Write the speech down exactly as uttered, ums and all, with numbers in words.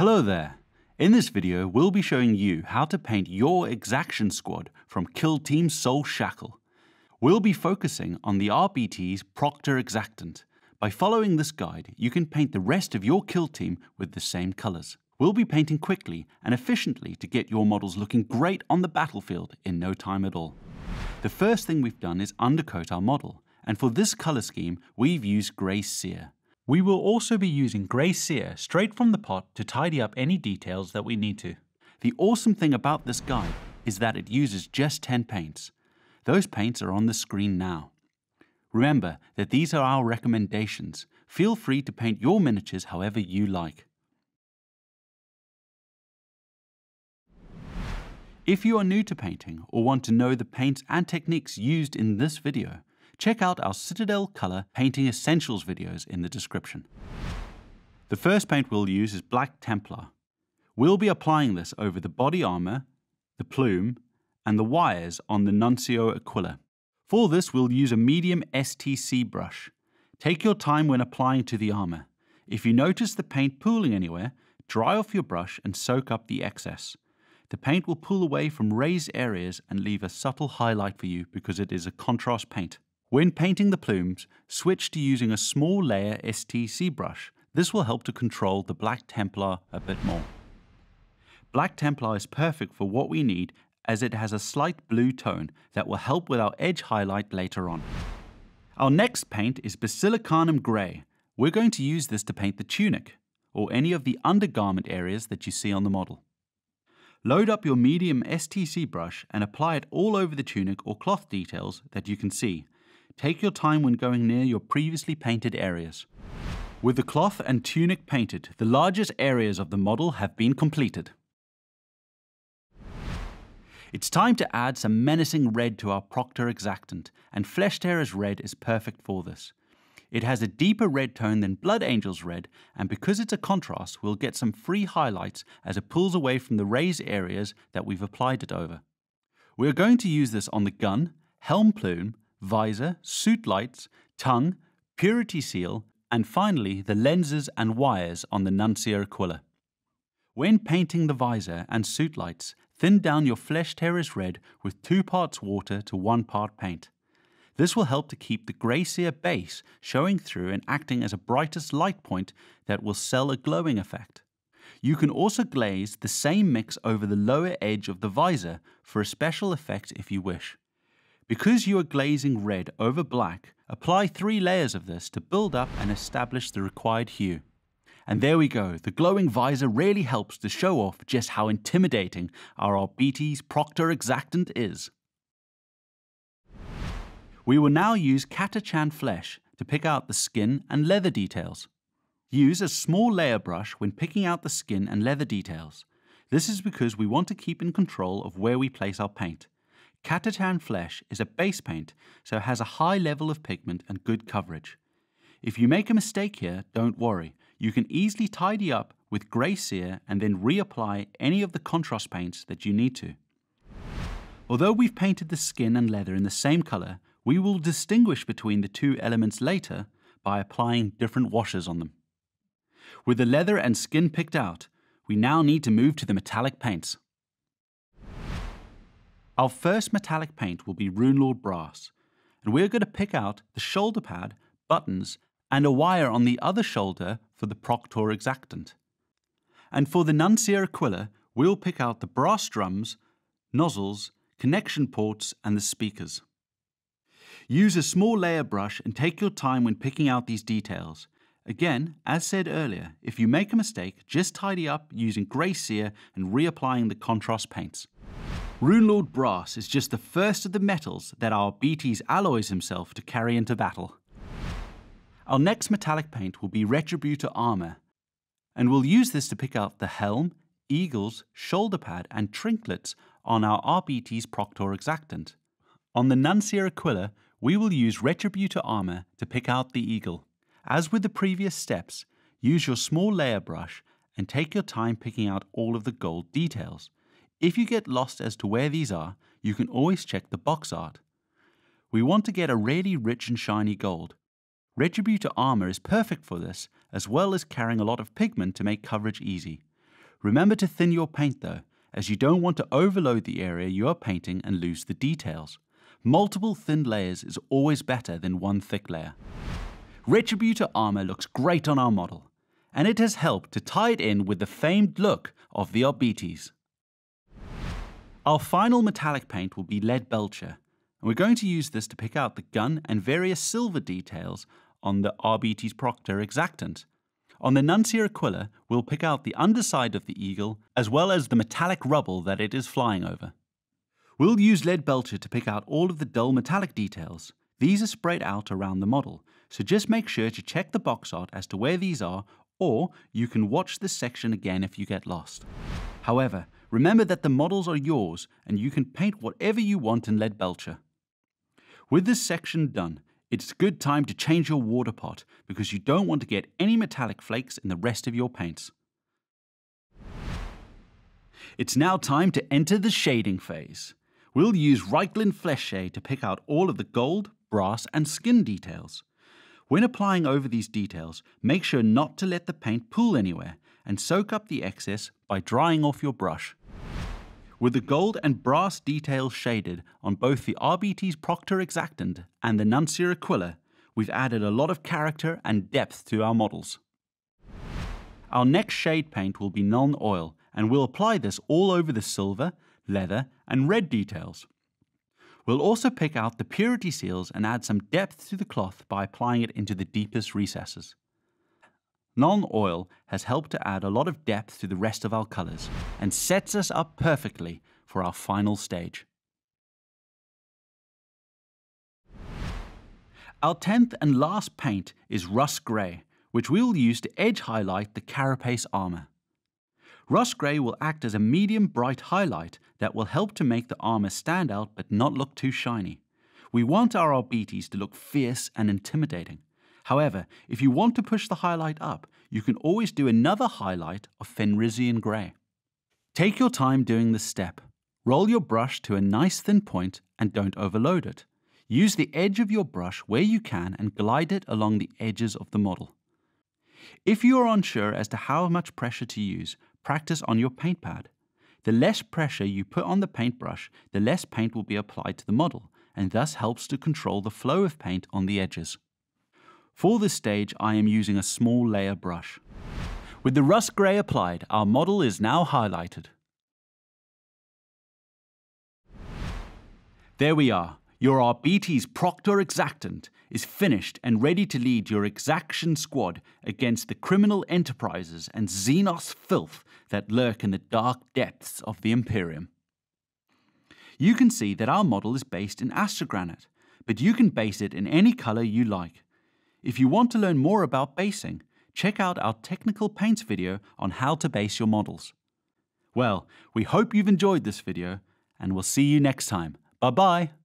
Hello there! In this video, we'll be showing you how to paint your Exaction squad from Kill Team Soul Shackle. We'll be focusing on the Arbites Proctor-exactant. By following this guide, you can paint the rest of your kill team with the same colors. We'll be painting quickly and efficiently to get your models looking great on the battlefield in no time at all. The first thing we've done is undercoat our model, and for this color scheme, we've used Grey Sear. We will also be using Grey Sear straight from the pot to tidy up any details that we need to. The awesome thing about this guide is that it uses just ten paints. Those paints are on the screen now. Remember that these are our recommendations. Feel free to paint your miniatures however you like. If you are new to painting or want to know the paints and techniques used in this video, check out our Citadel Colour Painting Essentials videos in the description. The first paint we'll use is Black Templar. We'll be applying this over the body armour, the plume, and the wires on the Nuncio Aquila. For this, we'll use a medium S T C brush. Take your time when applying to the armour. If you notice the paint pooling anywhere, dry off your brush and soak up the excess. The paint will pull away from raised areas and leave a subtle highlight for you because it is a contrast paint. When painting the plumes, switch to using a small layer S T C brush. This will help to control the Black Templar a bit more. Black Templar is perfect for what we need as it has a slight blue tone that will help with our edge highlight later on. Our next paint is Basilicanum Grey. We're going to use this to paint the tunic, or any of the undergarment areas that you see on the model. Load up your medium S T C brush and apply it all over the tunic or cloth details that you can see. Take your time when going near your previously painted areas. With the cloth and tunic painted, the largest areas of the model have been completed. It's time to add some menacing red to our Proctor-exactant, and Flesh Tearer's red is perfect for this. It has a deeper red tone than Blood Angel's red, and because it's a contrast, we'll get some free highlights as it pulls away from the raised areas that we've applied it over. We're going to use this on the gun, helm plume, visor, suit lights, tongue, purity seal, and finally the lenses and wires on the Nuncio Aquila. When painting the visor and suit lights, thin down your Flesh Tearer's red with two parts water to one part paint. This will help to keep the Grey Sear base showing through and acting as a brightest light point that will sell a glowing effect. You can also glaze the same mix over the lower edge of the visor for a special effect if you wish. Because you are glazing red over black, apply three layers of this to build up and establish the required hue. And there we go, the glowing visor really helps to show off just how intimidating our Arbites Proctor-exactant is. We will now use Catachan Flesh to pick out the skin and leather details. Use a small layer brush when picking out the skin and leather details. This is because we want to keep in control of where we place our paint. Catachan Flesh is a base paint, so it has a high level of pigment and good coverage. If you make a mistake here, don't worry. You can easily tidy up with Grey Sear and then reapply any of the contrast paints that you need to. Although we've painted the skin and leather in the same color, we will distinguish between the two elements later by applying different washes on them. With the leather and skin picked out, we now need to move to the metallic paints. Our first metallic paint will be Runelord Brass, and we're going to pick out the shoulder pad, buttons, and a wire on the other shoulder for the Proctor-exactant. And for the Nuncio Aquila, we'll pick out the brass drums, nozzles, connection ports, and the speakers. Use a small layer brush and take your time when picking out these details. Again, as said earlier, if you make a mistake, just tidy up using Grey Sear and reapplying the contrast paints. Runelord Brass is just the first of the metals that our Arbites alloys himself to carry into battle. Our next metallic paint will be Retributor Armor, and we'll use this to pick out the helm, eagles, shoulder pad, and trinkets on our Arbites Proctor-exactant. On the Nuncio Aquila, we will use Retributor Armor to pick out the eagle. As with the previous steps, use your small layer brush and take your time picking out all of the gold details. If you get lost as to where these are, you can always check the box art. We want to get a really rich and shiny gold. Retributor armor is perfect for this, as well as carrying a lot of pigment to make coverage easy. Remember to thin your paint though, as you don't want to overload the area you are painting and lose the details. Multiple thin layers is always better than one thick layer. Retributor armor looks great on our model, and it has helped to tie it in with the famed look of the Arbites. Our final metallic paint will be lead belcher, and we're going to use this to pick out the gun and various silver details on the Arbites Proctor-exactant. On the Nuncio Aquila, we'll pick out the underside of the eagle, as well as the metallic rubble that it is flying over. We'll use lead belcher to pick out all of the dull metallic details. These are spread out around the model, so just make sure to check the box art as to where these are, or you can watch this section again if you get lost. However, remember that the models are yours, and you can paint whatever you want in lead belcher. With this section done, it's a good time to change your water pot because you don't want to get any metallic flakes in the rest of your paints. It's now time to enter the shading phase. We'll use Reikland Flesh Shade to pick out all of the gold, brass and skin details. When applying over these details, make sure not to let the paint pool anywhere and soak up the excess by drying off your brush. With the gold and brass details shaded on both the Arbites Proctor-exactant and the Nuncio Aquila, we've added a lot of character and depth to our models. Our next shade paint will be non-oil, and we'll apply this all over the silver, leather and red details. We'll also pick out the purity seals and add some depth to the cloth by applying it into the deepest recesses. Non-oil has helped to add a lot of depth to the rest of our colours and sets us up perfectly for our final stage. Our tenth and last paint is rust grey, which we will use to edge highlight the carapace armour. Rust grey will act as a medium bright highlight that will help to make the armour stand out but not look too shiny. We want our Arbites to look fierce and intimidating. However, if you want to push the highlight up, you can always do another highlight of Fenrisian grey. Take your time doing this step. Roll your brush to a nice thin point and don't overload it. Use the edge of your brush where you can and glide it along the edges of the model. If you are unsure as to how much pressure to use, practice on your paint pad. The less pressure you put on the paintbrush, the less paint will be applied to the model, and thus helps to control the flow of paint on the edges. For this stage, I am using a small layer brush. With the rust grey applied, our model is now highlighted. There we are. Your Arbites Proctor-exactant is finished and ready to lead your Exaction squad against the criminal enterprises and Xenos filth that lurk in the dark depths of the Imperium. You can see that our model is based in astrogranite, but you can base it in any colour you like. If you want to learn more about basing, check out our technical paints video on how to base your models. Well, we hope you've enjoyed this video, and we'll see you next time. Bye bye!